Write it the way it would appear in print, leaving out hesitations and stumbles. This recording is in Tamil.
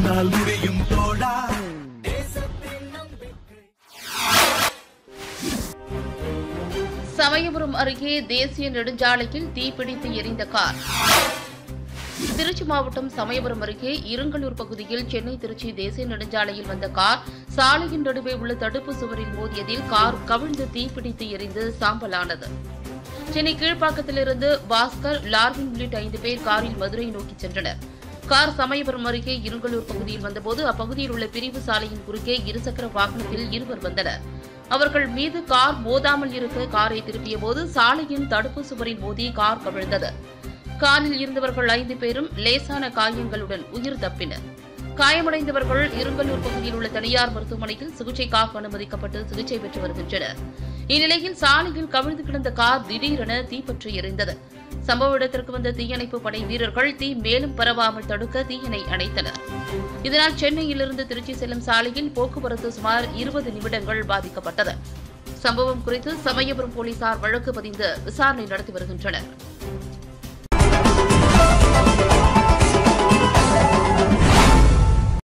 உன்னால் முடியும் தோழா. சமயபுரம் அருகே தேசிய நெடுஞ்சாலையில் தீப்பிடித்து எரிந்த கார். திருச்சி மாவட்டம் சமயபுரம் அருகே இருங்கலூர் பகுதியில் சென்னை திருச்சி தேசிய நெடுஞ்சாலையில் வந்த கார் சாலையின் நடுவே உள்ள தடுப்பு சுவரில் மோதியதில் கார் கவிழ்ந்து தீப்பிடித்து எரிந்து சாம்பலானது. சென்னை கீழ்ப்பாக்கத்திலிருந்து பாஸ்கர், லார்வின் உள்ளிட்ட 5 பேர் காரில் மதுரை நோக்கி சென்றனர். கார் சமயபுரம் அருகே இருங்கலூர் பகுதியில் வந்தபோது அப்பகுதியில் உள்ள பிரிவு சாலையின் குறுக்கே இருசக்கர வாகனத்தில் இருவர் வந்தனர். அவர்கள் மீது கார் மோதாமல் இருக்க காரை திருப்பியபோது சாலையின் தடுப்பு சுவரில் மோதி கார் கவிழ்ந்தது. காரில் இருந்தவர்கள் 5 பேரும் லேசான காயங்களுடன் உயிர் தப்பினர். காயமடைந்தவர்கள் இருங்கலூர் பகுதியில் உள்ள தனியார் மருத்துவமனையில் சிகிச்சைக்காக அனுமதிக்கப்பட்டு சிகிச்சை பெற்று வருகின்றனர். இந்நிலையில் சாலையில் கவிழ்ந்து கிடந்த கார் திடீரென தீப்பற்றி எரிந்தது. சம்பவ இடத்திற்கு வந்த தீயணைப்பு படை வீரர்கள் தீ மேலும் பரவாமல் தடுக்க தீயினை அணைத்தனர். இதனால் சென்னையிலிருந்து திருச்சி செல்லும் சாலையில் போக்குவரத்து சுமார் 20 நிமிடங்கள் பாதிக்கப்பட்டது. சம்பவம் குறித்து சமயபுரம் போலீசார் வழக்கு பதிந்து விசாரணை நடத்தி வருகின்றனர்.